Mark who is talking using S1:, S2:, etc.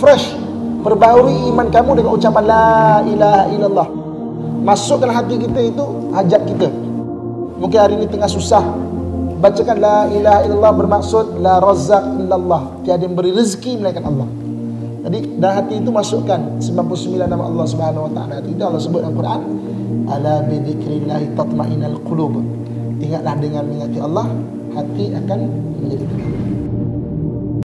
S1: refresh, perbaharui iman kamu dengan ucapan la ilaha illallah. Masuk dalam hati kita itu hajat kita. Mungkin hari ini tengah susah, bacakan la ilaha illallah, bermaksud la razzaq illallah, tiada yang beri rezeki melainkan Allah. Jadi dalam hati itu masukkan 99 nama Allah Subhanahu wa taala. Itu Allah sebut dalam Quran, ala bi dzikrillah tatma'innul qulub. Ingatlah dengan mengingati Allah, hati akan menjadi tenang.